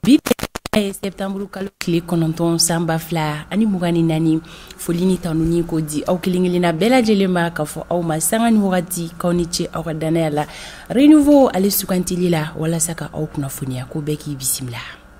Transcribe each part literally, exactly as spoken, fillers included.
bi septembre kalo kile kɔnɔntɔn san ba fila ani mugan ni naani foli ni tanu ni ko di aw kelen-kelenna bɛɛ lajɛlen ma k'a fɔ aw ma sanga ni wagati k'aw ni ce aw ka danaya la Renouveau ale sugantili la walasa ka aw kunnafoniya ko bɛɛ k'i bisimila.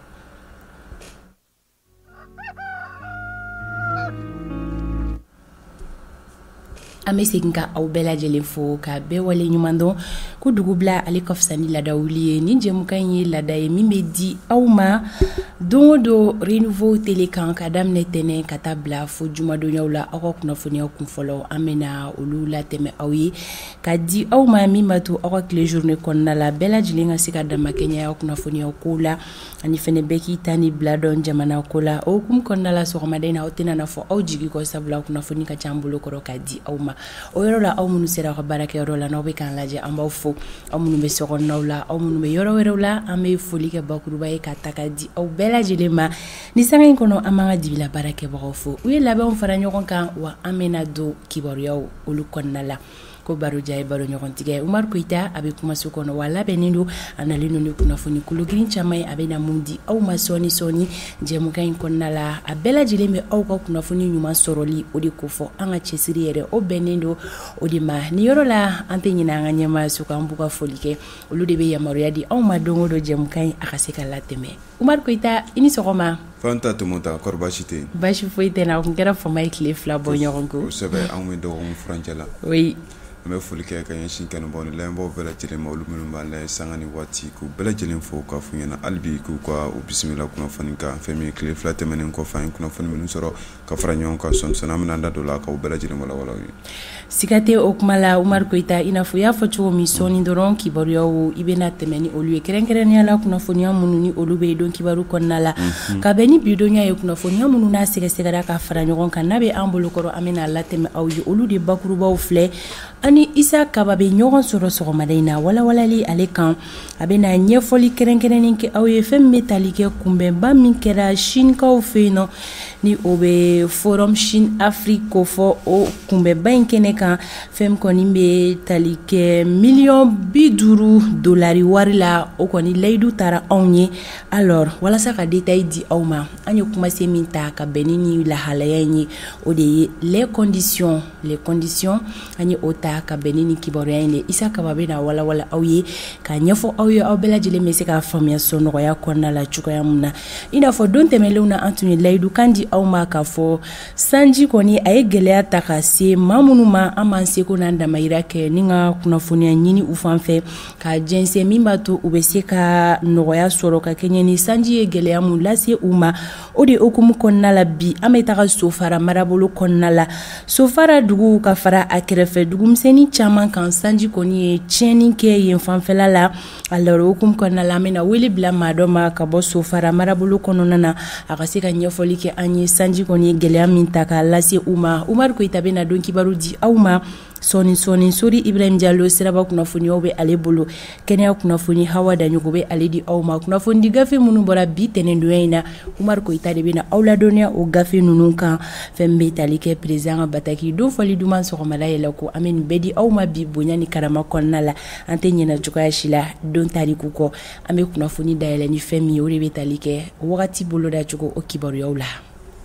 An bɛ segin ka aw bɛɛ lajɛlen fo ka bɛɛ wale ɲuman dɔn ko dugu bila ale ka fisa ni laada wuli ye ni jɛmukan in ye laada ye min bɛ di aw ma don o don Renouveau télé kan ka daminɛ tɛnɛ ka taa bila fo jumadonyaw la aw ka kunnafoniyaw kun fɔlɔ an bɛna olu latɛmɛ aw ye ka di aw ma min b'a to aw ka tile journée kɔnɔna la bɛɛ lajɛlen ka se ka damakɛɲɛ aw kunnafoniyaw ko la ani fɛnɛ bɛɛ k'i ta ni bila dɔn jamana ko la o hukumu kɔnɔna la sɔgɔmada in na aw tɛna na fɔ aw jigi kɔ sabula kunnafoni ka ca an bolo kɔrɔ ka di aw ma. O yɔrɔ la aw minnu sera aw ka baarakɛyɔrɔ la n'aw bɛ k'an lajɛ an b'aw fo aw minnu bɛ sokɔnɔnaw la aw minnu bɛ yɔrɔ wɛrɛw la an bɛ foli kɛ bakuruba ye ka ta ka di aw bɛɛ lajɛlen ma ni sanga in kɔnɔ an b'an ka dibila baarakɛbagaw fo u ye labɛnw fara ɲɔgɔn kan wa an bɛna don kibaruyaw olu kɔnɔna la ko baroja ye baro ɲɔgɔn tigɛ Umaru Koyita a bɛ kumaso kɔnɔ wa labɛnnen don a nalen don ni kunnafoni kologirin caman ye a bɛna mun di aw ma sɔɔni sɔɔni jɛmukan in kɔnɔna la a bɛɛ lajɛlen bɛ aw ka kunnafoni ɲuman sɔrɔli o de ko fɔ an ka cɛsiri yɛrɛ o bɛnnen don o de ma ni yɔrɔ la an tɛ ɲinɛ an ka ɲɛmaa so kan b'u ka foli kɛ olu de bɛ yamaruya di aw ma don o don jɛmukan in a ka se ka latɛmɛ Umaru Koyita i ni sɔgɔma. Fanta Tumota kɔri baasi tɛ yen. Baasi foyi tɛ n na o tun kɛra fama ye tile fila bɔ ɲɔgɔn ko. Kosɛbɛ anw bɛ dɔgɔkun furancɛ la. Oui. An bɛ foli kɛ ka ɲɛsin kanubaaw ni lamɛnbaaw bɛɛ lajɛlen ma olu minnu b'a layɛ sanga ni waati k'u bɛɛ lajɛlen fo k'a f'u ɲɛna hali bi k'u ka u bisimila kunnafoni kan fɛn min ye tile fila tɛmɛnen kɔfɛ an ye kunnafoni minnu sɔrɔ ka fara ɲɔgɔn kan sɔn sɔn an bɛna an da don la k'aw bɛɛ lajɛlen walawala ye. Siga tɛ o kuma la Umaru Koyita i n'a fɔ i y'a fɔ cogo min sɔɔni dɔrɔn kibaruyaw i bɛna tɛmɛ ni olu ye kɛrɛnkɛrɛnnenya la kunnafoniya minnu ni olu bɛ don kibaru kɔnɔna la ka bɛn ni bidonya ye kunnafoniya minnu n'a sɛgɛsɛgɛra ka fara ɲɔgɔn kan n'a bɛ an bolokɔrɔ an bɛna latɛmɛ aw ye olu de bakurubaw filɛ ani Isa Kaba bɛ ɲɔgɔn sɔrɔ sɔgɔmada in na walawalali ale kan a bɛna ɲɛfɔli kɛrɛnkɛrɛnnen kɛ aw ye fɛn min bɛ tali kɛ kunbɛnba min kɛra Chinekaw fɛ yen nɔ ni o bɛ Forum Chine Afrique ko fɔ o kunbɛnba in kɛnɛ kan fɛn kɔni bɛ tali kɛ miliyɔn bi duuru dolari wari la o kɔni layidu taara anw ye alors walasa ka détail di aw ma an ye kumasen min ta ka bɛn ni lahalaya in ye o de ye les conditions les conditions an ye o ta ka bɛn ni kibaruya in de Isa Kaba bɛna walawala aw ye ka ɲɛfɔ aw ye aw bɛɛ lajɛlen bɛ se ka faamuya so nɔgɔya kɔnɔna la cogoya min na i n'a fɔ don tɛmɛnlenw na an tun ye layidu kan di aw ma k'a fɔ sanji kɔni a ye gɛlɛya ta ka se maa minnu ma an m'an seko n'an damayira kɛ ni ka kunnafoniya ɲini u fan fɛ ka jɛnsɛn min b'a to u bɛ se ka nɔgɔya sɔrɔ ka kɛɲɛ ni sanji ye gɛlɛya mun lase u ma o de hukumu kɔnɔna la bi an bɛ taga Sofara marabolo kɔnɔna la Sofara dugu ka fara a kɛrɛfɛ dugumisɛnnin caman kan sanji kɔni ye tiɲɛni kɛ yen fanfɛla la alors hukumu kɔnɔna la an bɛna wele bila maa dɔ ma ka bɔ Sofara marabolo kɔnɔna na a ka se ka ɲɛfɔli kɛ an ye sanji kɔni ye gɛlɛya min ta k'a lase u ma Umaru Koyita bɛna don kibaru di aw ma sɔɔni sɔɔni Sori Ibrahim Diallo siraba kunnafoniyaw bɛ ale bolo kɛnɛya kunnafoni Hawa Daɲogo bɛ ale di aw ma kunnafoni di gafe minnu bɔra bi tɛnɛndonya in na Umaru Koyita de bɛna aw ladɔnniya o gafe ninnu kan fɛn bɛ tali kɛ président ka bataki don fɔli duman sɔgɔmada yɛlɛ ko an bɛ nin bɛɛ di aw ma bi bonya ni karama kɔnɔna la an tɛ ɲinɛ cogoya si la don tariku kɔ an bɛ kunnafoni dayɛlɛ ni fɛn min ye o de bɛ tali kɛ wagati boloda cogo o kibaruyaw la.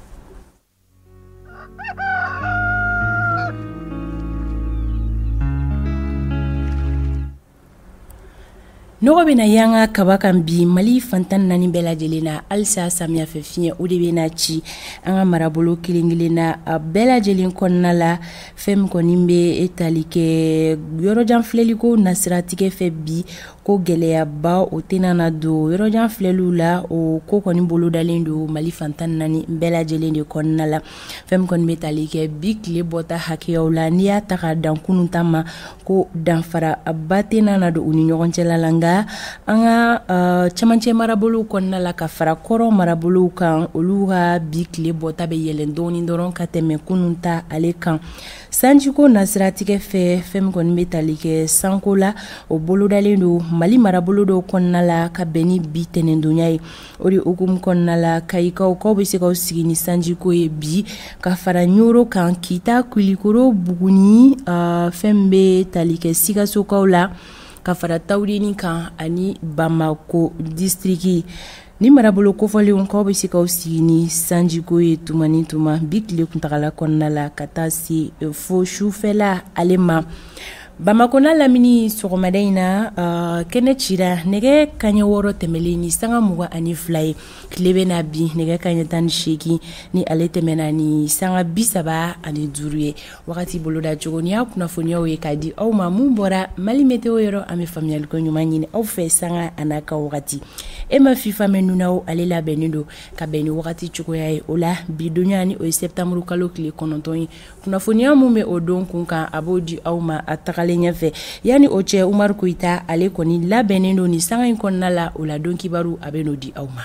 Nɔgɔ bɛna yanga kaba kan bi Mali fantan naani bɛɛ lajɛlen na halisa samiya fɛ fiɲɛ o de bɛna ci an ka marabolo kelen-kelen na a bɛɛ lajɛlen kɔnɔna la fɛn min kɔni bɛ tali kɛ yɔrɔjan filɛliko nasiratigɛ fɛ bi ko gɛlɛyaba o tɛna na don yɔrɔjan filɛliw la o ko kɔni bolodalen don Mali fantan naani bɛɛ lajɛlen de kɔnɔna la fɛn min kɔni bɛ tali kɛ bi tile bɔta hakɛyaw la n'i y'a ta ka dan kunun ta ma ko danfara ba tɛna na don u ni ɲɔgɔn cɛla la nka an ka uh, cɛmancɛ marabolow kɔnɔna la ka fara kɔrɔ marabolow kan olu ka bi tile bɔta bɛ yɛlɛn dɔɔni dɔrɔn ka tɛmɛ kunun ta ale kan sanjiko nasiratigɛ fɛ fɛn min kɔni bɛ tali kɛ sanko la o bolodalen don Mali marabolo dɔw kɔnɔna la ka bɛn ni bi tɛnɛndonya ye o de hukumu kɔnɔna la kayikaw kaw bɛ se k'aw sigi ni sanjiko ye bi ka fara ɲoro kan Kita Kulikoro Buguni uh, fɛn bɛ tali kɛ Sikasokaw la ka fara Tawudeni kan ani Bamako distriki. Ni marabolo kofɔlenw kaw bɛ se kaw sigi ni sanjiko ye tuma ni tuma bi tile kuntagala kɔnɔna la ka taa se fo sufɛla ale ma. Bamako n'a lamini sɔgɔmada in na uh, kɛnɛ cira nɛgɛ kaɲɛ wɔɔrɔ tɛmɛlen ni sanga mugan ani fila ye. Tile bɛ na bi nɛgɛ kaɲɛ tan ni seegin ni ale tɛmɛna ni sanga bi saba ani duuru ye. Wagati boloda cogo ni y'a kunnafoniyaw ye k'a di aw ma mun bɔra Mali météo yɔrɔ an bɛ faamuyaliko ɲuman ɲini aw fɛ sanga a n'a ka wagati. E ma fifa mɛnunaw ale labɛnnen don ka bɛn ni wagati cogoya ye. O la bi donya ni o ye septembre kalo tile kɔnɔntɔn ye. Kunnafoniya mun bɛ o don kun kan a b'o di aw ma a tagalen ɲɛfɛ. Yani o cɛ Umaru Koyita ale kɔni labɛnnen don ni sanga in kɔnɔna la o la don kibaru a bɛ n'o di aw ma.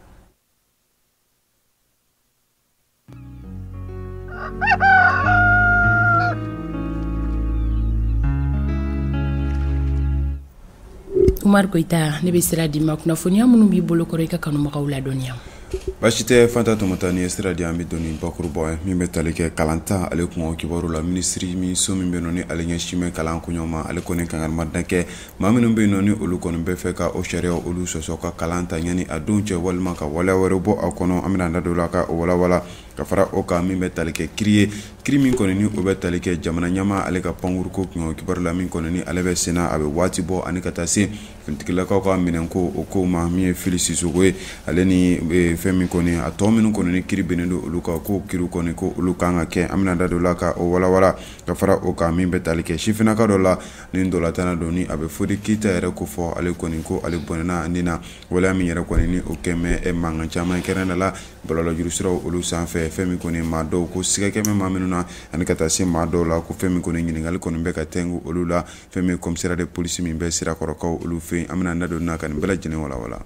Umaru Koyita ne bɛ sira di ma kunnafoniya minnu b'i bolo kɔrɔ i ka kanubagaw ladɔnniya. Baasi tɛ Fanta Tumata ni sira di an bɛ dɔni bakuruba min bɛ tali kɛ kalanta ale kun kibaru la minisiri min so min bɛ ni ale ɲɛsimɛ kalan kuɲɔgɔn ma ale kɔni kangarima dankɛ maa minnu bɛ ni olu kɔni bɛ fɛ ka o sariya olu sɔsɔ ka kalan ta ɲani a don cɛ walima ka waleya wɛrɛ bɔ a kɔnɔ an bɛna da dɔ la ka o walawala ka fara o kan min bɛ tali kɛ kiri ye kiri min kɔni ni o bɛ tali kɛ jamana ɲama ale ka pankuruko kun kibaru la min kɔni ni ale bɛ senna a bɛ waati bɔ ani ka taa se fintigilakaw ka minɛnko o ko ma min ye Fili Sisoko ye ale ni fɛn min kɔni a tɔ minnu kɔni ni kiri bɛnnen don olu ka ko kiri kɔni ko olu kan ka kɛ an bɛna da dɔ la ka o walawala ka fara o kan min bɛ tali kɛ sifinnaka dɔ la ni dɔlatana don ni a bɛ fɔ de Keyita yɛrɛ ko fɔ ale kɔni ko ale bɔnɛna ni na waleya min yɛrɛ kɔni ni o kɛmɛ mankan caman kɛrɛn la bɔlɔlɔjuru siraw olu sanfɛ fɛn min kɔni maa dɔw ko siga kɛmɛ maa minnu na ani ka taa se maa dɔw la ko fɛn min kɔni ɲininkali kɔni bɛ ka tɛngu olu la fɛn min komisariya de polisi min bɛ sirakɔrɔkaw olu fɛ yen an bɛna da dɔ na ka nin bɛɛ lajɛlen walawala.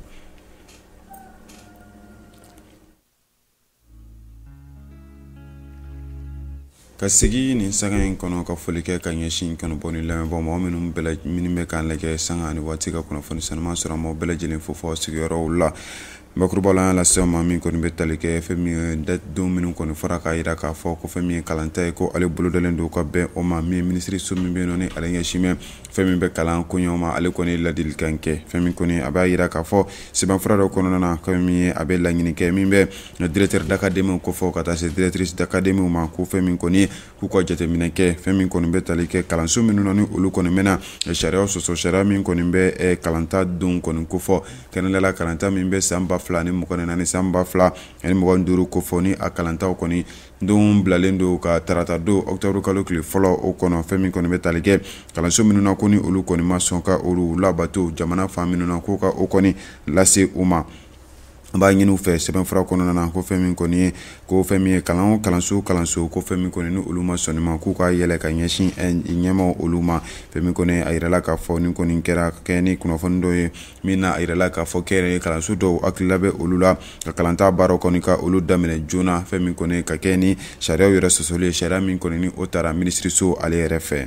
Ka segi nin sanga in kɔnɔ ka foli kɛ ka ɲɛsin kanubɔ ni lamɛnbɔ mɔgɔ minnu bɛɛ minnu bɛ k'an lajɛ sanga ani waati ka kunnafoni sanuma sɔrɔ mɔgɔ bɛɛ lajɛlen fo fɔ sigiyɔrɔw la. Bakuruba la lase ma min kɔni bɛ tali kɛ fɛn min don minnu kɔni fɔra k'a jira k'a fɔ ko fɛn min ye kalanta ye ko ale bolodalen don ka bɛn o ma min minisiri so min bɛ yen nɔ ni ale ɲɛsimɛ fɛn min bɛ kalan koɲɛw ma ale kɔni ladilikan kɛ fɛn min kɔni a b'a jira k'a fɔ sɛbɛnfura dɔ kɔnɔna na fɛn min ye a bɛ laɲini kɛ min bɛ directeur d'académie ko fɔ ka taa se directrice d'académie ma ko fɛn min kɔni k'u ka jateminɛ kɛ fɛn min kɔni bɛ tali kɛ kalanso minnu na ni olu kɔni mɛna sariya sɔsɔ sariya min kɔni bɛ kalanta don kɔni ko fɔ kɛnɛla kalanta min bɛ san ba fila ni mugan naani san ba fila ani mugan duuru ko fɔ ni a kalantaw kɔni don bilalen don ka tarata don octobre kalo tile fɔlɔ o kɔnɔ fɛn min kɔni bɛ tali kɛ kalanso minnu na ko ni olu kɔni ma sɔn ka olu labato jamana fan minnu na ko ka o kɔni lase u ma. An b'a ɲini u fɛ sɛbɛnfura kɔnɔna na ko fɛn min kɔni ye ko fɛn min ye kalan o kalanso kalanso ko fɛn min kɔni ni olu ma sɔnni ma k'u ka yɛlɛ ka ɲɛsin ɲɛmaw olu ma fɛn min kɔni a yirala k'a fɔ ni kɔni kɛra kɛ ni kunnafoni dɔ ye min na a yirala k'a fɔ kɛrɛnkɛrɛnnen kalanso dɔw hakilila bɛ olu la ka kalanta baaraw kɔni ka olu daminɛ joona fɛn min kɔni ka kɛ ni sariyaw yɛrɛ sɔsɔli ye sariya min kɔni ni o taara minisiriso ale yɛrɛ fɛ.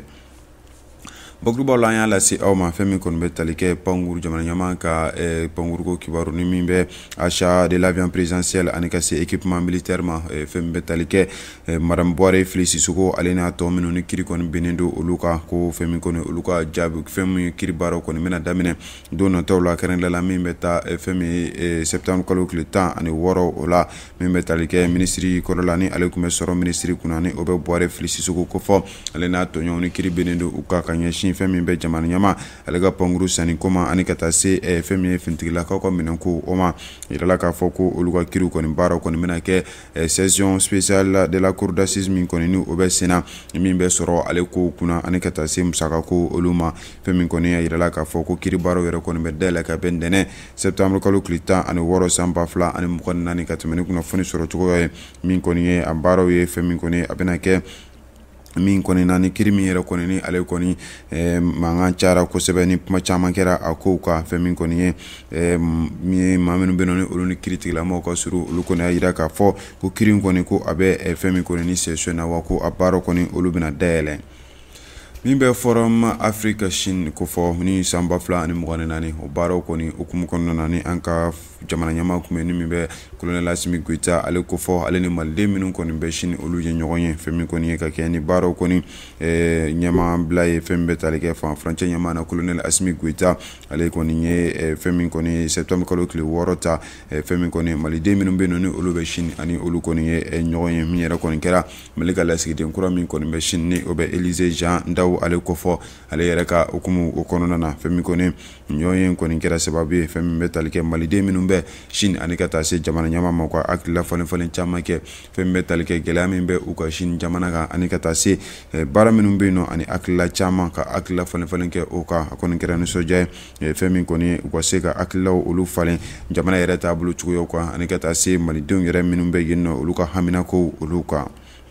Bakurubaw la an y'a lase aw ma fɛn min kɔni bɛ tali kɛ pankuru jamana ɲama ka pankuruko kibaru ni min bɛ achat de l'avion présidentiel ani ka se équipement militaire ma fɛn min bɛ tali kɛ madame Buhari Fili Sisoko ale n'a tɔ minnu ni kiri kɔni bɛnnen don olu kan ko fɛn min kɔni olu ka jaabi fɛn min kiri baaraw kɔni bɛna daminɛ don nataw la kɛrɛnkɛrɛnnenya la min bɛ taa fɛn min ye septembre kalo tile tan ani wɔɔrɔ o la min bɛ tali kɛ minisiri kɔrɔ la ni ale tun bɛ sɔrɔ minisiri kunna ni o bɛ Buhari Fili Sisoko ko fɔ ale n'a tɔɲɔgɔnw ni kiri bɛnnen don u kan ka ɲɛsin fɛn min bɛ jamana ɲama ale ka pankuru sanni ko ma ani ka taa se fɛn min ye fintigilakaw ka minɛnko o ma yirala k'a fɔ ko olu ka kiriw kɔni baaraw kɔni bɛna kɛ session spéciale de la cour d'assises min kɔni ni o bɛ senna min bɛ sɔrɔ ale ko kunna ani ka taa se musakako olu ma fɛn min kɔni a yirala k'a fɔ ko kiri baaraw yɛrɛ kɔni bɛ dayɛlɛ ka bɛn ntɛnɛn septembre kalo tile tan ani wɔɔrɔ san ba fila ani mugan naani ka tɛmɛ ni kunnafoni sɔrɔ cogoya ye min kɔni ye a baaraw ye fɛn min kɔni a bɛna kɛ min kɔni na ni kiri min yɛrɛ kɔni ni ale kɔni mankan cayara kosɛbɛ ni kuma caman kɛra a kow kan fɛn min kɔni ye min ye maa minnu bɛ yen nɔ ni olu ni kiri tigilamɔgɔw ka surun olu kɔni y'a jira k'a fɔ ko kiri in kɔni ko a bɛ fɛn min kɔni ni sɛsiyo na wa ko a baaraw kɔni olu bɛna dayɛlɛ. min bɛ forum Africa Chine ko fɔ ni san ba fila ani mugan ni naani o baaraw kɔni hukumu kɔnɔna na ni an ka jamana ɲɛmaa kun bɛ ni min bɛ Colonel Assimi Goïta ale ko fɔ ale ni maliden minnu kɔni bɛ Chine olu ye ɲɔgɔn ye fɛn min kɔni ye ka kɛ ni baaraw kɔni ɲɛmaa bila ye fɛn min bɛ tali kɛ fan furancɛ ɲɛmaa na Colonel Assimi Goïta ale kɔni ye fɛn min kɔni septembre kalo tile wɔɔrɔ ta fɛn min kɔni maliden minnu bɛ yen ni olu bɛ Chine ani olu kɔni ye ɲɔgɔn ye min yɛrɛ kɔni kɛra Mali ka lasigiden kura min kɔni bɛ Chine ni o bɛ Élisée Jean Ndaw ale ko fɔ ale yɛrɛ ka hukumu o kɔnɔna na fɛn min kɔni ɲɔgɔn ye kɔni kɛra sababu ye fɛn min bɛ tali kɛ maliden minnu bɛ Chine ani ka taa se jamana ɲɛmaa ma ka hakilila falen falen caman kɛ fɛn min bɛ tali kɛ gɛlɛya min bɛ u ka Chine jamana kan ani ka taa se baara minnu bɛ yen nɔ ani hakilila caman ka hakilila falen falen kɛ o kan a kɔni kɛra nisɔndiya ye fɛn min kɔni u ka se ka hakililaw olu falen jamana yɛrɛ taabolo cogoyaw kan ani ka taa se malidenw yɛrɛ minnu bɛ yen nɔ olu ka haminakow olu kan.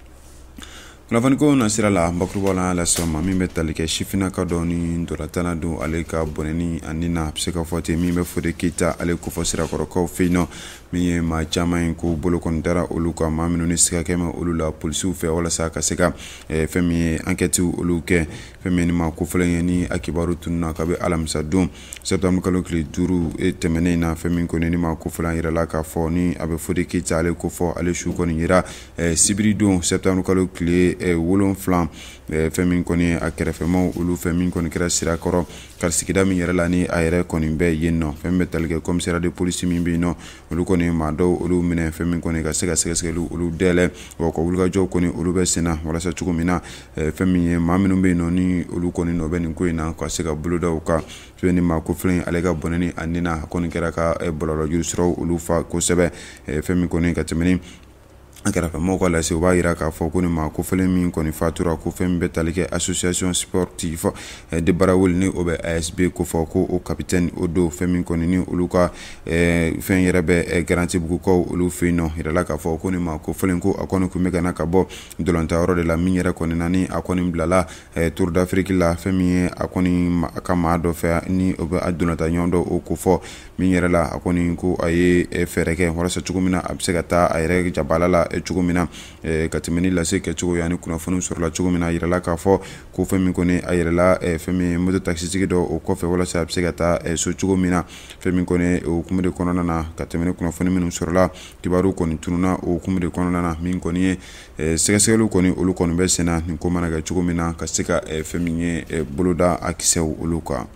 Kunnafoni na sira la bakuruba la lasɔn ma min bɛ tali kɛ sifinnaka dɔ ni ndolatana don ale ka bɔnɛni ani na a bɛ se ka fɔ ten min bɛ Fode Keita ale kofɔ sirakɔrɔkaw fɛ yen nɔ min ye maa caman ye ko bolo kɔni dara olu ka maa minnu ni siga kɛ olu la polisiw fɛ walasa ka se ka fɛn min ye enquête olu kɛ fɛn min ni maa kofɔlen ye ni a kibaru tununa kabi alamisa don septembre kalo tile duuru tɛmɛnen na fɛn min kɔni ni maa kofɔlen yirala k'a fɔ ni a bɛ Fode Keita ale kofɔ ale su kɔni yira sibiri don septembre kalo tile wolonfila fɛn min kɔni a kɛrɛfɛmaw olu fɛn min kɔni kɛra sirakɔrɔ ka sigida min yɛrɛ la ni a yɛrɛ kɔni bɛ yen nɔ fɛn bɛ tali kɛ commissariat de police min bɛ yen nɔ olu kɔni maa dɔw olu minɛ fɛn min kɔni ka se ka sɛgɛsɛgɛliw olu dɛlɛ wa ka wulikajɔw kɔni olu bɛ sen na walasa cogo min na fɛn min ye maa minnu bɛ yen nɔ ni olu kɔni nɔ bɛ nin ko in na ka se ka boloda u kan fɛn ni maa kofilen ale ka bɔnɛni a ni na a kɔni kɛra ka bɔlɔlɔjuru siraw olu fa kosɛbɛ fɛn min kɔni ka tɛmɛni a kɛrɛfɛmɔgɔw ka lase u b'a yira k'a fɔ ko ni maa kofɔlen min kɔni fatura ko fɛn min bɛ tali kɛ association sportive de Barawuli ni o bɛ A S B ko fɔ ko o capitaine o don fɛn min kɔni ni olu ka fɛn yɛrɛ bɛ garantibugukaw olu fɛ yen nɔ yirala k'a fɔ ko ni maa kofɔlen ko a kɔni kun bɛ ka na ka bɔ dɔlɔntayɔrɔ de la min yɛrɛ kɔni na ni a kɔni bilala Tour d'Afrique la fɛn min ye a kɔni ka maa dɔ fɛ ni o bɛ a dɔlɔnta ɲɔgɔn dɔ o ko fɔ min yɛrɛ la a kɔni ko a ye fɛɛrɛ kɛ walasa cogo min na a bɛ se ka taa a yɛrɛ jabala la cogo min na ka tɛmɛni lase kɛcogo ani kunnafoniw sɔrɔla cogo min na a yirala k'a fɔ ko fɛn min kɔni a yirala fɛn min ye moto taxitigi dɔ o kɔfɛ walasa a bɛ se ka taa so cogo min na fɛn min kɔni o hukumu de kɔnɔna na ka tɛmɛni kunnafoni minnu sɔrɔla kibaru kɔni tununa o hukumu de kɔnɔna na min kɔni ye sɛgɛsɛgɛliw kɔni olu kɔni bɛ sen na nin ko mana kɛ cogo min na ka se ka fɛn min ye boloda a kisɛw olu kan.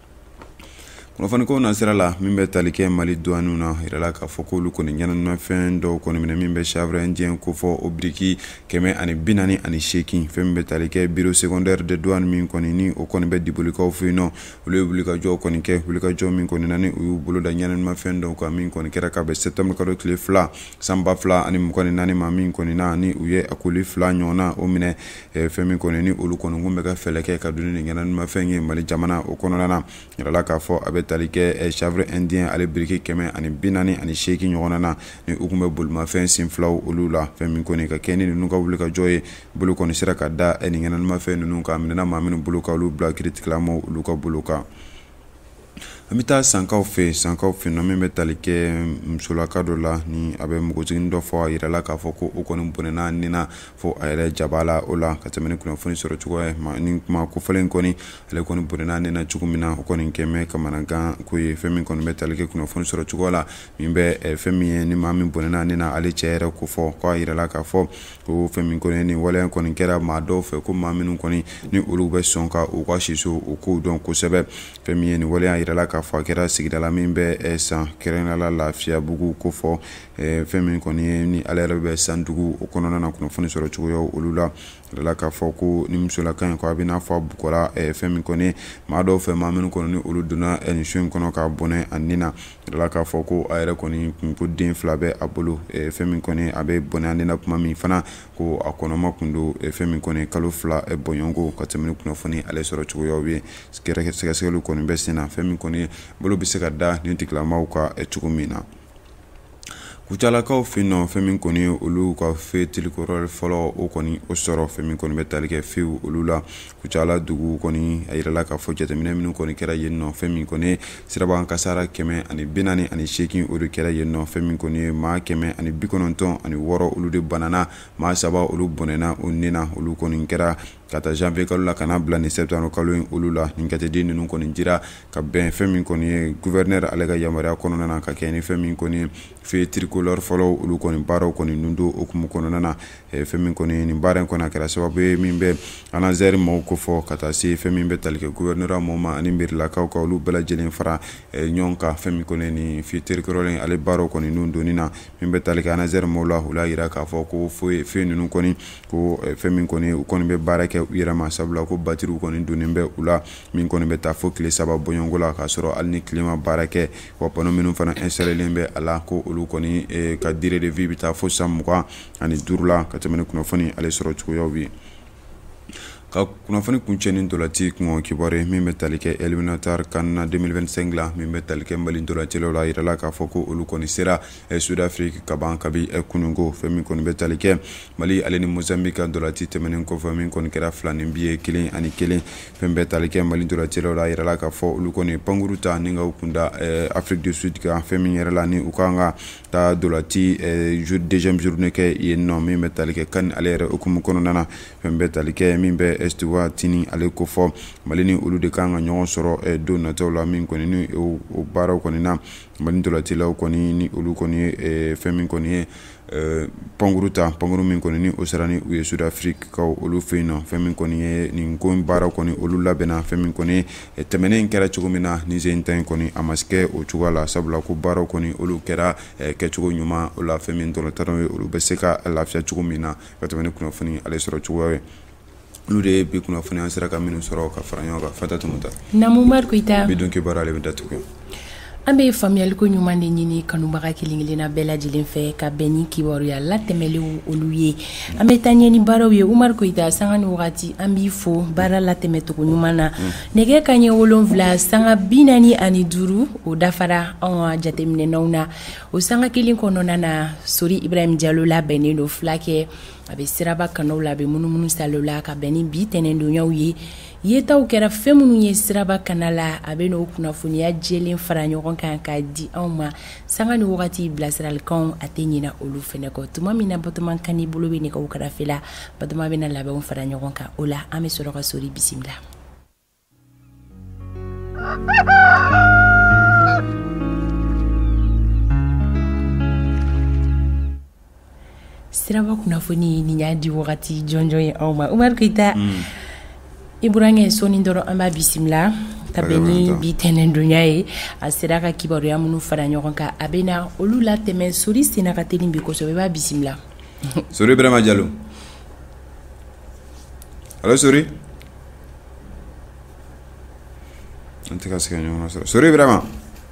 Kunnafoni ko na sira la min bɛ tali kɛ Mali douaniw na yirala k'a fɔ k'olu kɔni ɲɛnaminimafɛn dɔw kɔni minɛ min bɛ chanvre indien ko fɔ o biriki kɛmɛ ani bi naani ani seegin fɛn min bɛ tali kɛ bureau secondaire de douane min kɔni ni o kɔni bɛ dibolikaw fɛ yen nɔ olu ye wulikajɔ kɔni kɛ wulikajɔ min kɔni na ni u y'u bolo da ɲɛnaminimafɛn dɔw kan min kɔni kɛra ka bɛn septembre kalo tile fila san ba fila ani mugan ni naani ma min kɔni na ni u ye a koli fila ɲɔgɔn na o minɛ fɛn min kɔni ni olu kɔni kun bɛ ka fɛlɛ kɛ ka duni ni ɲɛnaminimafɛn ye Mali jamana o kɔnɔna na yirala k'a fɔ a bɛ tali kɛ chanvre indien ale biriki kɛmɛ ani bi naani ani seegin ɲɔgɔnna na ni u kun bɛ bolimafɛn sen filaw olu la fɛn min kɔni ka kɛ ni ninnu ka wulikajɔ ye bolo kɔni sera ka da ni ɲɛnaminimafɛn ninnu kan minɛna maa minnu bolo kan olu bila kiiritigilamaw olu ka bolo kan. An bɛ taa sankaw fɛ sankaw fɛ nɔ min bɛ tali kɛ musolaka dɔ la ni a bɛ npogotigini dɔ fɔ a yirala k'a fɔ ko o kɔni bɔnɛna nin na fo a yɛrɛ jaba la o la ka tɛmɛ ni kunnafoni sɔrɔ cogoya ye ni kuma kofɔlen kɔni ale kɔni bɔnɛna nin na cogo min na o kɔni kɛmɛ kamanagan ko ye fɛn min kɔni bɛ tali kɛ kunnafoni sɔrɔ cogoya la min bɛ fɛn min ye ni maa min bɔnɛna nin na ale cɛ yɛrɛ ko fɔ k'a yirala k'a fɔ ko fɛn min kɔni ni waleya kɔni kɛra maa dɔw fɛ ko maa minnu kɔni ni olu bɛ sɔn ka u ka siso o kow dɔn kosɛbɛ fɛn min ye ni waleya yirala k'a fɔ a kɛra sigidala min bɛ san kɛrɛnkɛrɛnnenya la Lafiyabugu ko fɔ fɛn min kɔni ye ni ale yɛrɛ bɛ Sandugu o kɔnɔna na kunnafoni sɔrɔ cogoyaw olu la yirala k'a fɔ ko ni musolaka in ko a bɛ n'a fɔ a bugɔra fɛn min kɔni maa dɔw fɛ maa minnu kɔni ni olu donna nin so in kɔnɔ k'a bɔnɛ a nin na yirala k'a fɔ ko a yɛrɛ kɔni kun ko den fila bɛ a bolo fɛn min kɔni a bɛ bɔnɛ a nin na kuma min fana ko a kɔnɔma kun don fɛn min kɔni kalo fila bɔɲɔgɔnko ka tɛmɛ ni kunnafoni ale sɔrɔ cogoyaw ye sɛgɛsɛgɛliw kɔni bɛ sen na fɛn min kɔni bolo bɛ se ka da nin tigilamaw ka cogo min na. Kucalakaw fɛ yen nɔ fɛn min kɔni ye olu ka fêtelikɔrɔ fɔlɔ o kɔni o sɔrɔ fɛn min kɔni bɛ tali kɛ fiyewu olu la Kucala dugu kɔni a yirala k'a fɔ jateminɛ minnu kɔni kɛra yen nɔ fɛn min kɔni siraban kasara kɛmɛ ani bi naani ani seegin o de kɛra yen nɔ fɛn min kɔni ye maa kɛmɛ ani bi kɔnɔntɔn ani wɔɔrɔ olu de banana maa saba olu bɔnɛna o nin na olu kɔni kɛra kata janvier kalo la kana bila ni septembre kalo in olu la nin kateden ninnu kɔni dira ka bɛn fɛn min kɔni ye gouverneur ale ka yamaruya kɔnɔna na ka kɛ ni fɛn min kɔni fee tricolore fɔlɔ olu kɔni baaraw kɔni nundo okumu kɔnɔna na fɛn min kɔni nin baara in kɔni a kɛra sababu ye min bɛ anazɛri maaw ko fɔ ka taa se fɛn min bɛ tali kɛ gouverneur maaw ma ani merilakaw ka olu bɛɛ lajɛlen fara ɲɔgɔn kan fɛn min kɔni ni fee tricolore ale baaraw kɔni nun donni na min bɛ tali kɛ anazɛri maaw la u la yira k'a fɔ ko foyi fɛn ninnu kɔni ko fɛn min kɔni u kɔni bɛ baara kɛ u yɛrɛ ma sabula ko batiriw kɔni donnen bɛ u la min kɔni bɛ taa fo tile saba bɔɲɔnko la k'a sɔrɔ hali ni tile ma baara kɛ wa panneau minnu fana installelen bɛ a la ko olu kɔni ka durée de vie bɛ taa fo san mugan ani duuru la ka tɛmɛ ni kunnafoni ale sɔrɔ cogoyaw ye ka kunnafoni kuncɛni ntolanci kɔngɔ kibaru min bɛ tali kɛ éliminatoire CAN deux mille vingt-cinq la min bɛ tali kɛ Mali ntolancilaw la yirala k'a fɔ ko olu kɔni sera Sud Afrique ka ban kabi kununko fɛn min kɔni bɛ tali kɛ Mali ale ni Mozambique ka ntolanci tɛmɛnen kɔfɛ min kɔni kɛra fila ni bi ye kelen ani kelen fɛn bɛ tali kɛ Mali ntolancilaw la yirala k'a fɔ olu kɔni pankuru ta ni ka u kunda Afrique du Sud kan fɛn min yɛrɛ la ni u kan ka taa ntolanci deuxième journée kɛ yen nɔ min bɛ tali kɛ CAN ale yɛrɛ hukumu kɔnɔna na fɛn bɛ tali kɛ min bɛ Estuwa Tini ale ko fɔ Mali ni olu de kan ka ɲɔgɔn sɔrɔ don nataw la min kɔni ni o baaraw kɔni na Mali ntolancilaw kɔni ni olu kɔni ye fɛn min kɔni ye pankuru ta pankuru min kɔni ni o sera ni u ye Sud Afrique ka olu fɛ yen nɔ fɛn min kɔni ye nin ko baaraw kɔni olu labɛnna fɛn min kɔni tɛmɛnen kɛra cogo min na ni sen ta in kɔni a ma se kɛ o cogoya la sabula ko baaraw kɔni olu kɛra kɛcogo ɲuman o la fɛn min tɔnɔtaraw ye olu bɛ se ka lafiya cogo min na ka tɛmɛ ni kunnafoni ale sɔrɔ cogoya ye olu de bi kunnafoni an sera ka minnu sɔrɔ ka fara ɲɔgɔn kan Fata Tumuta Namumar Koita bi don kibaru ale bɛ datugu an bɛ faamuyaliko ɲuman de ɲini kanubaga kelen-kelenna bɛɛ lajɛlen fɛ ka bɛn ni kibaruya latɛmɛlenw olu ye an bɛ taa ɲɛ ni baaraw ye Umar Koita sanga ni wagati an b'i fo baara latɛmɛcogo ɲuman na nɛgɛ kaɲɛ wolonwula sanga bi naani ani duuru o dafara anw ka jateminɛnaw na o sanga kelen kɔnɔna na Sori Ibrahim Diallo labɛnnen don fila kɛ a bɛ siraba kanaw la a bɛ munumunu salo la ka bɛn ni bi tɛnɛndonyaw ye yetaw kɛra fɛn minnu ye siraba kana la a bɛ n'o kunnafoniya jɛlen fara ɲɔgɔn kan k'a di anw ma sanga ni wagati bilasiralikanw a tɛ ɲina olu fɛnɛ kɔ tuma min na Batoma Kani bolo bɛ nɛgɛw kɛrɛfɛ la Batoma bɛna labɛnw fara ɲɔgɔn kan o la an bɛ sɔrɔ ka Sori bisimila. Siraba kunnafoni ni y'a di wagati jɔnjɔn ye anw ma Umar Koita Iburange soni dɔrɔn an b'a bisimila ka bɛn ni bi tɛnɛndonya ye a sera ka kibaruya minnu fara ɲɔgɔn kan a bɛ na olu la tɛmɛ Sori senna ka teli bi kosɛbɛ i b'a bisimila. Sori Ibrahima Diallo allo Sori an tɛ ka se ka ɲɔgɔn sɔrɔ Sori Ibrahima.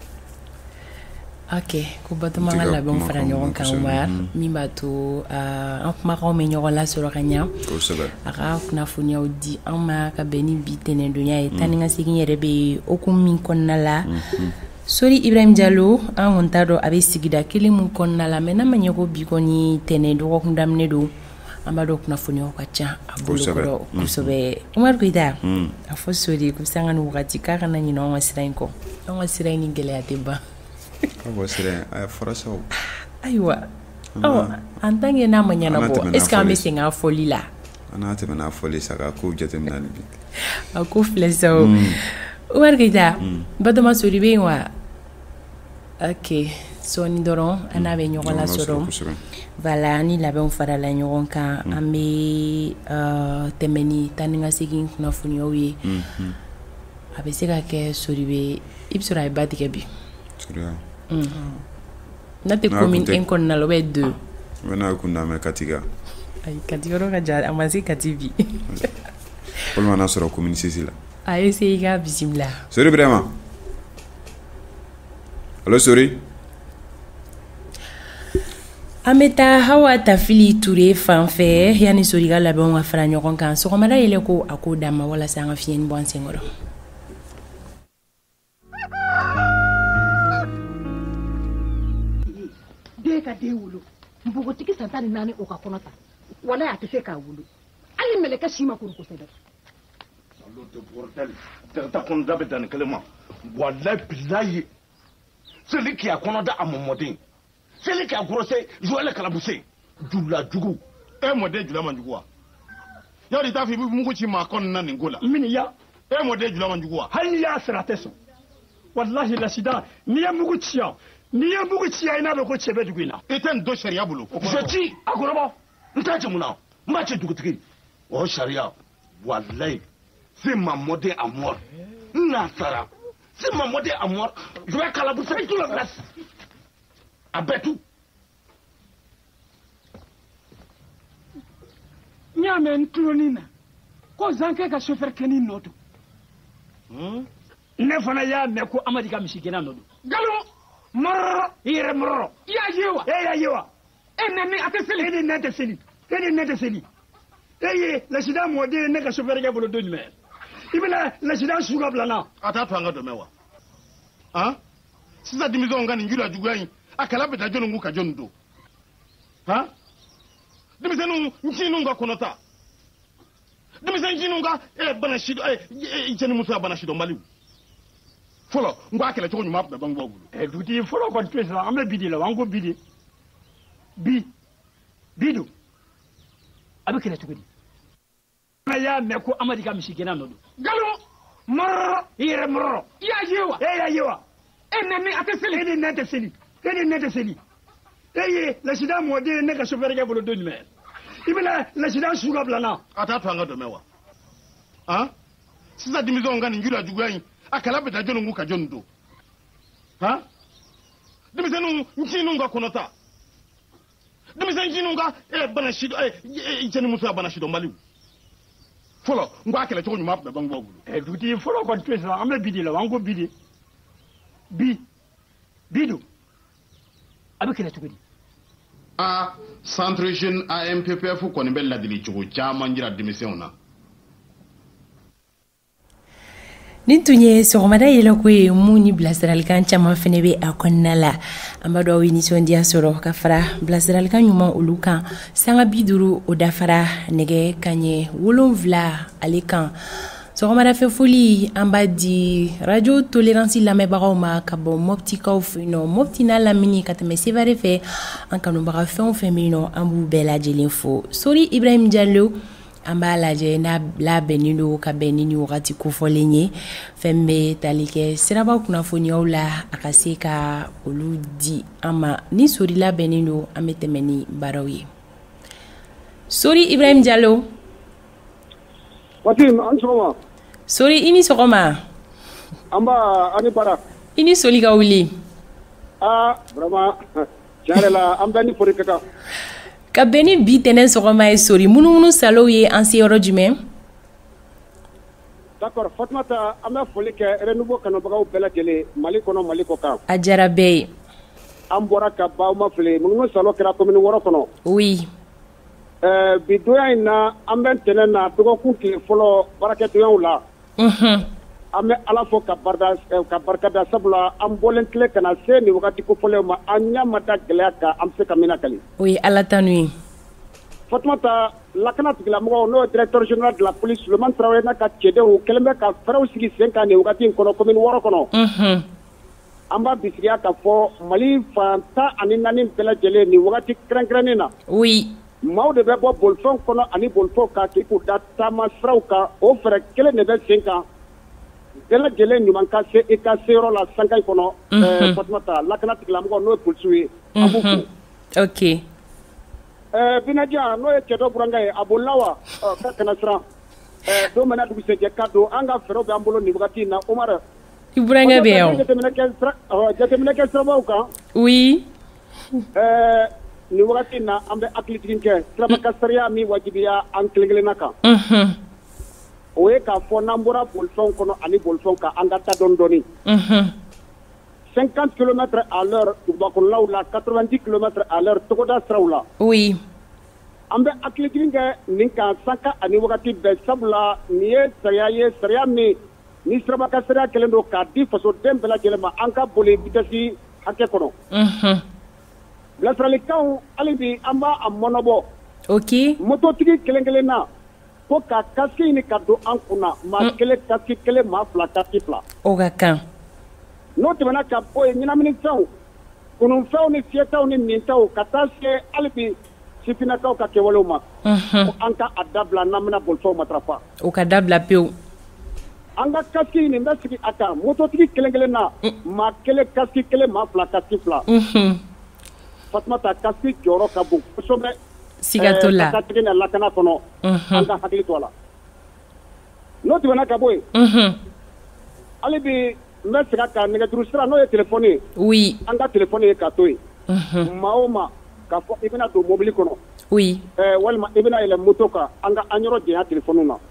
Ok, ko Batoma ka labɛnw fara ɲɔgɔn kan Umar min b'a to an kumakanw bɛ ɲɔgɔn lasɔrɔ ka ɲa a ka kunnafoniyaw di an ma ka bɛn ni bi tɛnɛndonya ye tan ni ka segin yɛrɛ bɛ hukumu min kɔnɔna la Sori Ibrahim Diallo an kɔni t'a dɔn a bɛ sigida kelen min kɔnɔna la mais n'a ma ɲɛ ko bi kɔni tɛnɛn dɔgɔkun daminɛ don an b'a dɔn kunnafoniyaw ka ca a bolo kɔrɔ kosɛbɛ Umar Koita a fɔ Sori ko sanga ni wagati k'a kana ɲinɛ anw ka sira in kɔ anw ka sira in ni gɛlɛya tɛ ban. Abo sira a fɔra saw ayiwa ɔ en tant que n'a ma ɲɛnabɔ est ce que an bɛ segin a fɔli la an n'a tɛmɛ n'a fɔli sa ka kow jateminɛ bi a ko filɛ sa o Umar Koita Batoma Sori bɛ yen wa ok sɔɔni dɔrɔn an n'a bɛ ɲɔgɔn lasɔrɔ voilà ni labɛnw farala ɲɔgɔn kan an bɛ tɛmɛ ni tan ni ka segin kunnafoniyaw ye a bɛ se ka kɛ Sori bɛ i bɛ sɔrɔ a ye ba tigɛ bi n'a tɛ commune un kɔnɔna la o bɛ deux o bɛ n'a kun da mɛ Kati kan ayi Kati yɔrɔ ka jan a ma se Kati bi walima n'a sɔrɔ commune six la a ye se i ka bisimila Sori Ibrahima allo Sori an bɛ taa Hawa Tafili Ture fan fɛ yanni Sori ka labɛnw ka fara ɲɔgɔn kan sɔgɔmada yɛlɛ ko a k'o d'a ma walasa an ka fiɲɛ bɔ an senkɔrɔ. Ka den wolo npogotigi san tan ni naani o ka kɔnɔ ta wala a tɛ se k'a wolo hali mɛlɛkɛ si ma kuru kosɛbɛ. Salo de bordel tɛgɛta kɔnɔda bɛ danni kelen ma walayi bilayi celui qui a kɔnɔda a mɔmɔden celui qui a grossé Joël Kalabuse jula jugu e mɔden jula man jugu wa yari ta fi mugu ci ma kon nan ngola mini ya e mo de jula man juwa hal ni ya sirate so wallahi l'accident ni ya mugu ci ya ni ya mugu ci ya ina be ko chebe dugina eten do sharia bulu je ci agorobo ntaje muna mba ce dugutigi o sharia wallahi c'est ma mode à mort nasara c'est ma mode à mort je vais calabousser tout le reste abetu nyame ntulonina ko zanke ka chauffeur kenin noto hmm ne fana ya me ko amadi ka misigena nodo galo mor ire mor ya yewa e ya yewa e nani ateseli e ni ateseli e ni ateseli e la sida mode ne ka chauffeur ga bolo do ni me ibina la sida suga blana ata to anga do mewa ha sisa dimizo ngani njula jugayi akala beta jonu nguka jondo ha dimisenu njinu nga konota dimisen njinu nga e bana shido e jeni muso bana shido maliw folo ngo akele to nyuma ba bango bulu e duti folo ko twesa amle bidi la wango bidi bi bidu abikele tukudi na ya me ko amadi ka mishigena nodo galo mor ire mor ya yewa e ya yewa e nani ateseli e ni ateseli e ni ateseli eye la sida mode ne ka chauffeur ga bolo do ni me ibina la sida suga blana ata to anga do mewa ha sisa dimizo ngani njula jugayi akala beta jonu nguka jondo ha dimisenu njinu nga konota dimisen njinu nga e bana shido e jeni muso bana shido maliw folo ngo akele to nyuma ba bango bulu e duti folo ko twesa amle bidi la wango bidi bi bidu abikele tukudi a centre jeune A M P P F kɔni bɛ ladili cogo caman jira denmisɛnw na. nin tun ye sɔgɔmada yɛlɛ ko ye mun ni bilasiralikan caman fɛnɛ bɛ a kɔnɔna la an b'a dɔn aw ye nisɔndiya sɔrɔ ka fara bilasiralikan ɲuman olu kan sanga bi duuru o dafara nɛgɛ kaɲɛ wolonwula ale kan sɔgɔmada fɛ foli an b'a di radio tolérance lamɛnbagaw ma ka bɔ mɔptikaw fɛ yen nɔ mɔpti n'a lamini ka tɛmɛ sevare fɛ an kanubaga fɛn o fɛn bɛ yen nɔ an b'u bɛɛ lajɛlen fo sori ibrahim Diallo an b'a lajɛ n'a labɛnnen don ka bɛn ni nin wagati kofɔlen ye fɛn bɛ tali kɛ siraba kunnafoniyaw la a ka se ka olu di an ma ni sori labɛnnen don an bɛ tɛmɛ ni baaraw ye sori ibrahim Diallo waati an sɔgɔma sori i ni sɔgɔma an b'a ani bara i ni soli ka wuli ah vraiment tiɲɛ yɛrɛ la an bɛ ni foli ka kan ka bɛn ni bi tɛnɛ sɔgɔma ye sori munumunu salow ye an se yɔrɔ jumɛn d'accord Fatumata an bɛ foli kɛ renouveau kanubagaw bɛɛ lajɛlen Mali kɔnɔ Mali kɔ kan a diyara bɛɛ ye an bɔra ka baw ma fili munumunu salo kɛra commune wɔɔrɔ kɔnɔ oui ɛɛ bi donya in na an bɛ ntɛnɛn na dɔgɔkun tile fɔlɔ baarakɛdonyaw la unhun an bɛ ala fɔ ka barika ka barikada sabula an bɔlen tile kana se nin wagati kofɔlenw ma an ɲɛ ma da gɛlɛya kan an bɛ se ka min lakali o ye ala tanu ye Fatumata lakana tigilamɔgɔw n'o ye directeur général de la police Sulemani Traoré n'a ka cɛdenw kɛlen bɛ ka fɛɛrɛw sigi sen kan nin wagati in kɔnɔ commune wɔɔrɔ kɔnɔ unhun an b'a bisigiya ka fɔ Mali fan tan ani naani bɛɛ lajɛlen nin wagati kɛrɛnkɛrɛnnen na oui maaw de bɛ bɔ bolifɛnw kɔnɔ ani bolifɛnw kan k'i k'u da taama siraw kan o fɛɛrɛ kelen de bɛ sen kan bɛɛ lajɛlen ɲuman ka se i ka se yɔrɔ la sanga in kɔnɔ ɛɛ Fatumata lakana tigilamɔgɔ n'o ye polisiw ye an b'u fo ok ɛɛ Binaja n'o ye cɛ dɔ buranga ye a bolila wa ka kana siran ɛɛ don mina dugusɛjɛ ka don an ka fɛɛrɛw b'an bolo nin wagati in na Omar i burankɛ bɛ yan jateminɛ kɛ sira jateminɛ kɛ sirabaw kan oui ɛɛ nin wagati in na an bɛ hakilitigi kɛ siraba ka sariya min wajibiya an kelen kelenna kan unhun o ye k'a fɔ n'an bɔra bolifɛnw kɔnɔ ani bolifɛnw kan an ka taa dɔɔni dɔɔni unhun cinquante kilomètres à l'heure dugubakɔnɔlaw la quatre-vingt-dix kilomètres à l'heure togoda siraw la oui an bɛ hakilitigi kɛ nin kan sanka ani wagati bɛɛ sabula nin ye sariya ye sariya min ni siraba ka sariya kɛlen don k'a di fasoden bɛɛ lajɛlen ma an ka boli vitesse hakɛ kɔnɔ unhun bilasiralikanw hali bi an b'a a mɔnɔbɔ ok mototigi kelen kelen na ko ka kasiki ɲini ka don an kunna maa kelen kasiki kelen maa fila kasiki fila o ka kan n'o tɛmɛna ka bɔ yen ɲɛnaminifɛnw kununfɛnw ni fiyɛtaw ni mintaw ka taa se hali bi sifinakaw ka kɛwalew ma ko an ka a dabila n'an bɛna bolifɛnw matarafa o ka dabila pewu an ka kasiki nin bɛ sigi a kan mototigi kelen kelen na maa kelen kasiki kelen maa fila kasiki fila Fatumata kasiki jɔyɔrɔ ka bon kosɛbɛ siga t'o la kasatigi na lakana kɔnɔ an ka hakili to a la n'o tɛmɛna ka bɔ yen hali bi n bɛ segin a kan nɛgɛjuru sira n'o ye telefɔni ye oui an ka telefɔni ye ka to yen maa o maa k'a fɔ i bɛna don mobili kɔnɔ oui walima i bɛna yɛlɛ moto kan an ka an yɔrɔ janya telefɔniw na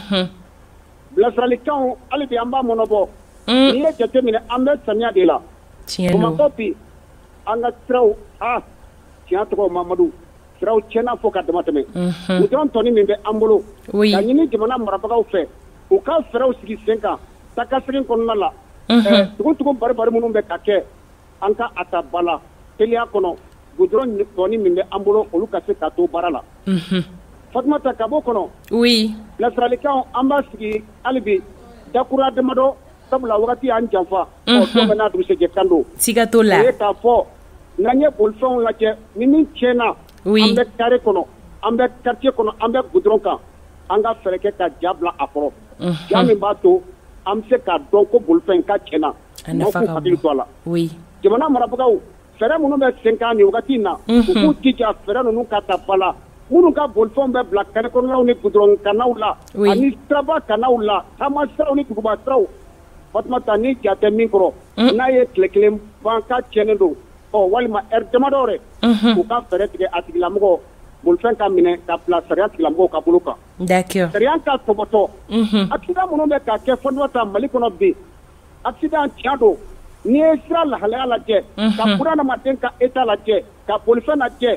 bilasiralikanw hali bi an b'a mɔnɔbɔ n'i ye jateminɛ an bɛ samiya de la bamakɔ bi an ka siraw ah tiɲɛ tɔgɔ mamadu siraw tiɲɛna fo ka dama tɛmɛ goudron tɔni min bɛ an bolo ka ɲini jamana marabagaw fɛ u ka fɛɛrɛw sigi sen kan takasegin kɔnɔna la tugutugu bari bari minnu bɛ ka kɛ an ka a ta ba la teliya kɔnɔ goudron tɔni min bɛ an bolo olu ka se ka to baara la Fatumata ka bɔ kɔnɔ oui bilasiralikanw an b'a sigi hali bi dakura damadɔ sabula wagati y'an janfa ɔ don bɛ n'a dugusɛjɛ kan don siga t'o la o ye k'a fɔ n'an ye bolifɛnw lajɛ ni min tiɲɛna an bɛ kare kɔnɔ an bɛ quartier kɔnɔ an bɛ goudron kan an ka fɛɛrɛ kɛ ka ja bila a kɔrɔ ja min b'a to an bɛ se k'a dɔn ko bolifɛn in ka tiɲɛna n'aw k'u hakili to a la jamana marabagaw fɛɛrɛ minnu bɛ sen kan nin wagati in na u k'u jija fɛɛrɛ ninnu ka ta ba la minnu ka bolifɛnw bɛ bila kare kɔnɔnaw ni goudron kannaw la ani siraba kannaw la taama siraw ni duguba siraw Fatumata ni ja tɛ min kɔrɔ n'a ye tile kelen ban ka tiɲɛnen don ɔ walima ɛri damadɔ yɛrɛ u ka fɛɛrɛ tigɛ a tigilamɔgɔ bolifɛn ka minɛ ka bila sariya tigilamɔgɔw ka bolo kan sariya ka tɔbɔtɔ accident minnu bɛ ka kɛ Fatumata Mali kɔnɔ bi accident tiɲɛ don n'i ye sira lahalaya lajɛ ka bunadamaden ka état lajɛ ka bolifɛn lajɛ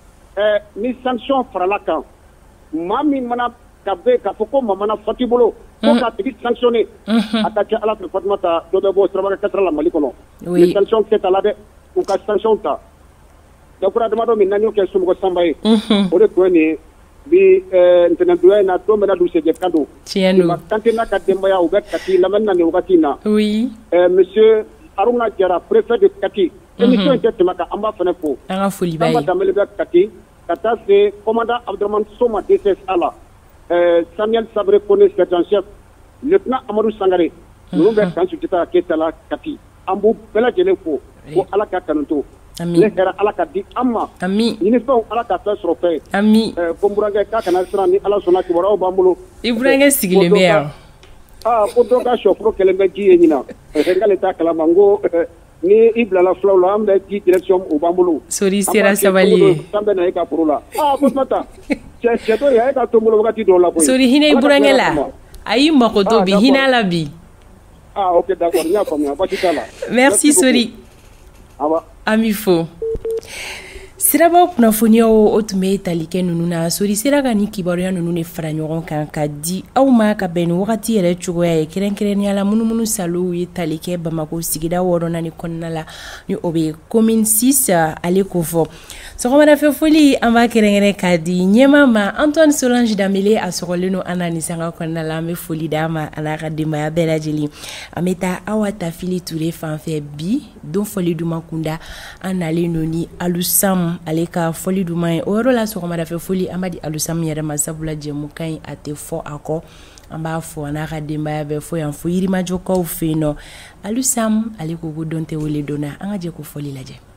ni sanction farala kan maa min mana ka bɛ k'a fɔ ko maa mana fati bolo ko k'a tigi sanctionné a ka kɛ Ala fɛ Fatumata dɔ bɛ bɔ sirabaka kasara la Mali kɔnɔ ni sanction tɛ ta la dɛ u ka sanction ta dakura damadɔ min n'an y'o kɛ Somɔgɔ Sanba ye o de tun ye nin ye bi ntɛnɛndonya in na don bɛ na dugusɛjɛ kan don Iba Kante n'a ka denbaya u bɛ Kati lamɛnni na nin wagati in na monsieur Haruna Jara préfet de Kati émission in tɛ tɛmɛ kan an b'a fana fo an ka foli b'a ye Samba Dambele bɛ Kati ka taa se commandant Abdramane Soma D C S A la Samuel Sabre Kone sergent chef lieutenant Amadou Sangare ninnu bɛ kan Sunjata Keyita la Kati an b'u bɛɛ lajɛlen fo ko Ala ka kanu to ne hɛrɛ Ala ka di an ma ɲinifɛnw Ala ka fɛn sɔrɔ fɛn ye ko n burankɛ k'a kana siran ni Ala sɔnna kibaruyaw b'an bolo i burankɛ sigilen bɛ yan aa ko dɔ ka sɔforo kɛlen bɛ ji ye ɲinan nk'ale t'a kalama n ko ni i bilala fulaw la an bɛ ji direction o b'an bolo sori sera sabali ye an bɛ na e ka foro la aa Fatumata cɛ cɛtɔ ye a ye ka to n bolo wagati dɔw la koyi sori hinɛ i burankɛ la a y'i mako to bi hinɛ la bi ah ok d'accord n y'a faamuya baasi t'a la merci sori an b'i fo sirabaw kunnafoniyaw o tun bɛ tali kɛ ninnu na sori sera ka ni kibaruya ninnu de fara ɲɔgɔn kan ka di aw ma ka bɛn ni wagati yɛrɛ cogoya ye kɛrɛnkɛrɛnnenya la munumunu salow ye tali kɛ Bamako sigida wɔɔrɔnan ni kɔnɔna la ni o bɛ commune six ale ko fɔ sɔgɔmada fɛ foli an b'a kɛrɛnkɛrɛn ka di ɲɛma ma Antoine Solange Dambele a sɔgɔlen don an na ni sanga kɔnɔna la an bɛ foli d'a ma a n'a ka denbaya bɛɛ lajɛlen an bɛ taa Awa Tafili Ture fanfɛ bi don foli duman kunda an nalen don ni Alusam ale ka foli duman ye o yɔrɔ la sɔgɔmada fɛ foli an b'a di Alusam yɛrɛ ma sabula jɛmukan in a tɛ fɔ a kɔ an b'a fɔ a n'a ka denbaya bɛɛ fo yan fo Yirimajɔkaw fɛ yen nɔ Alusam ale ko ko dɔn tɛ wele donna an ka jɛ ko foli lajɛ.